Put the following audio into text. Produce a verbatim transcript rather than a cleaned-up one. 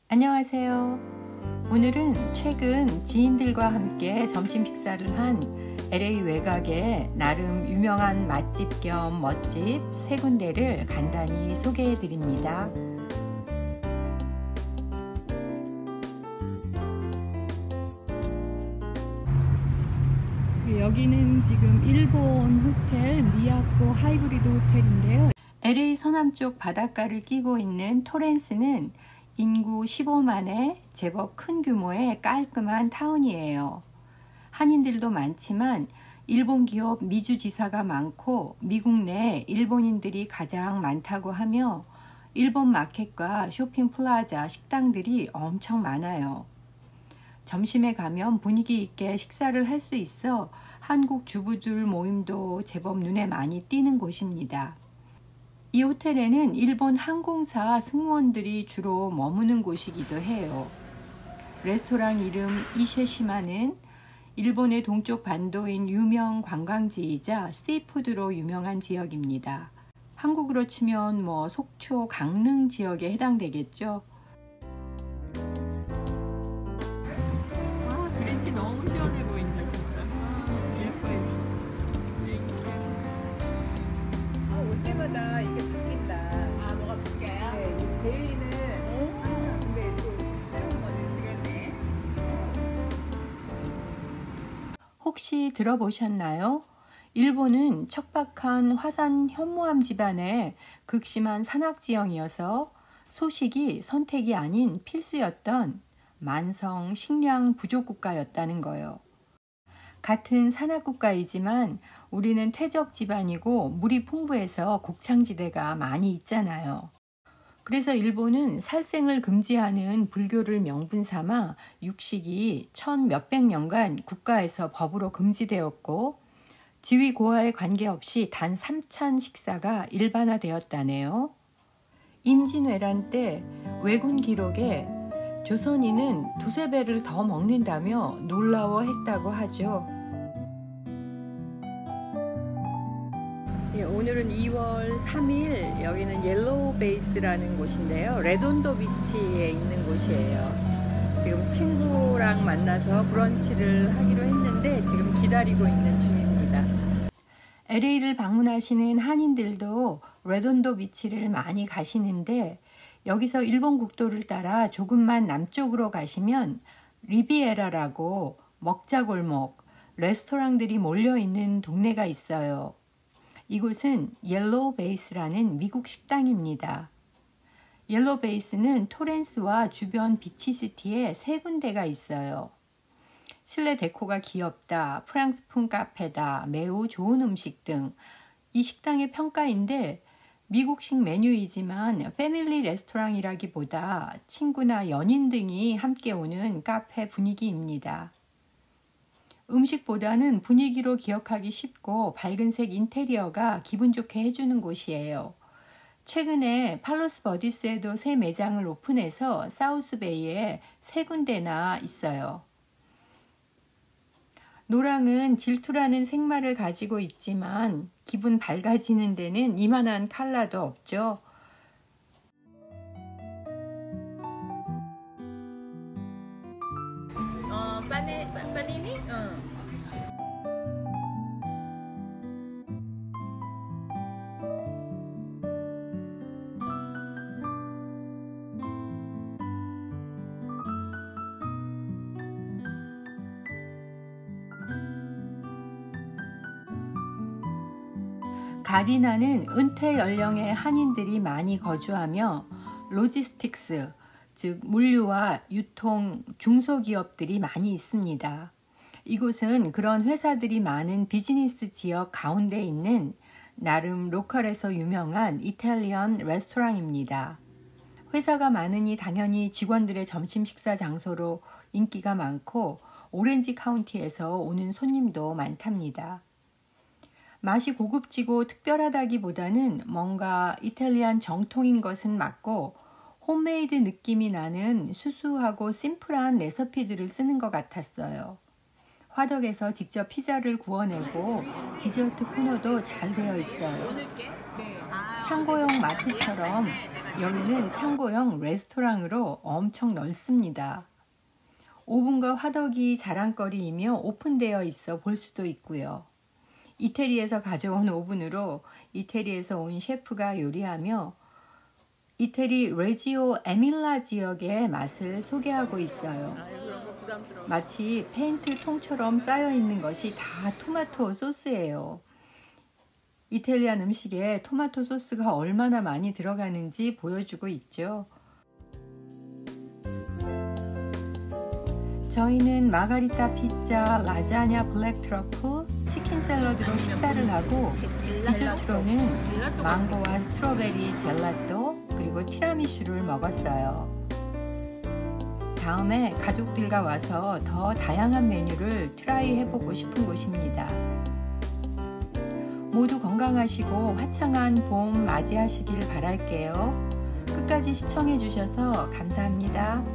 안녕하세요. 오늘은 최근 지인들과 함께 점심 식사를 한 엘에이 외곽의 나름 유명한 맛집 겸 멋집 세 군데를 간단히 소개해 드립니다. 여기는 지금 일본 호텔 미야코 하이브리드 호텔인데요. 엘에이 서남쪽 바닷가를 끼고 있는 토렌스는 인구 십오만의 제법 큰 규모의 깔끔한 타운이에요. 한인들도 많지만 일본 기업 미주 지사가 많고 미국 내 일본인들이 가장 많다고 하며 일본 마켓과 쇼핑 플라자, 식당들이 엄청 많아요. 점심에 가면 분위기 있게 식사를 할 수 있어 한국 주부들 모임도 제법 눈에 많이 띄는 곳입니다. 이 호텔에는 일본 항공사 승무원들이 주로 머무는 곳이기도 해요. 레스토랑 이름 이쉐시마는 일본의 동쪽 반도인 유명 관광지이자 시푸드로 유명한 지역입니다. 한국으로 치면 뭐 속초, 강릉 지역에 해당되겠죠. 와, 그린티 너무 시원해 보인다 진짜. 예뻐요. 아, 올 때마다 이게 바뀐다. 아, 뭐가 바뀌어요? 네, 이 데일리는 항상 근데 또 새로운 거는 그랬네. 혹시 들어보셨나요? 일본은 척박한 화산 현무암 지반의 극심한 산악지형이어서 소식이 선택이 아닌 필수였던 만성 식량 부족 국가였다는 거요. 같은 산악국가이지만 우리는 퇴적 지반이고 물이 풍부해서 곡창지대가 많이 있잖아요. 그래서 일본은 살생을 금지하는 불교를 명분 삼아 육식이 천 몇백 년간 국가에서 법으로 금지되었고 지위 고하에 관계없이 단 삼 찬 식사가 일반화되었다네요. 임진왜란 때 왜군 기록에 조선인은 두세 배를 더 먹는다며 놀라워했다고 하죠. 예, 오늘은 이월 삼일, 여기는 옐로우 베이스라는 곳인데요. 레돈도 비치에 있는 곳이에요. 지금 친구랑 만나서 브런치를 하기로 했는데 지금 기다리고 있는 중입니다. 엘에이를 방문하시는 한인들도 레돈도 비치를 많이 가시는데 여기서 일본 국도를 따라 조금만 남쪽으로 가시면 리비에라라고 먹자골목, 레스토랑들이 몰려있는 동네가 있어요. 이곳은 옐로우 베이스라는 미국 식당입니다. 옐로우 베이스는 토렌스와 주변 비치시티에 세 군데가 있어요. 실내 데코가 귀엽다, 프랑스풍 카페다, 매우 좋은 음식 등 이 식당의 평가인데 미국식 메뉴이지만 패밀리 레스토랑이라기보다 친구나 연인 등이 함께 오는 카페 분위기입니다. 음식보다는 분위기로 기억하기 쉽고 밝은색 인테리어가 기분 좋게 해주는 곳이에요. 최근에 팔로스 버디스에도 새 매장을 오픈해서 사우스베이에 세 군데나 있어요. 노랑은 질투라는 생말을 가지고 있지만 기분 밝아지는 데는 이만한 칼라도 없죠. 어, 빠네, 빠- 빠니니? 응. 가디나는 은퇴 연령의 한인들이 많이 거주하며 로지스틱스, 즉 물류와 유통 중소기업들이 많이 있습니다. 이곳은 그런 회사들이 많은 비즈니스 지역 가운데 있는 나름 로컬에서 유명한 이탈리안 레스토랑입니다. 회사가 많으니 당연히 직원들의 점심 식사 장소로 인기가 많고 오렌지 카운티에서 오는 손님도 많답니다. 맛이 고급지고 특별하다기보다는 뭔가 이탈리안 정통인 것은 맞고 홈메이드 느낌이 나는 수수하고 심플한 레시피들을 쓰는 것 같았어요. 화덕에서 직접 피자를 구워내고 디저트 코너도 잘 되어 있어요. 참고용 마트처럼 여기는 창고형 레스토랑으로 엄청 넓습니다. 오븐과 화덕이 자랑거리이며 오픈되어 있어 볼 수도 있고요. 이태리에서 가져온 오븐으로 이태리에서 온 셰프가 요리하며 이태리 레지오 에밀라 지역의 맛을 소개하고 있어요. 아, 그런 거 부담스러워. 마치 페인트 통처럼 쌓여 있는 것이 다 토마토 소스예요. 이탈리안 음식에 토마토 소스가 얼마나 많이 들어가는지 보여주고 있죠. 저희는 마가리타 피자, 라자냐 블랙 트러플, 치킨 샐러드로 식사를 하고 디저트로는 망고와 스트로베리 젤라또 그리고 티라미슈를 먹었어요. 다음에 가족들과 와서 더 다양한 메뉴를 트라이 해보고 싶은 곳입니다. 모두 건강하시고 화창한 봄 맞이하시길 바랄게요. 끝까지 시청해 주셔서 감사합니다.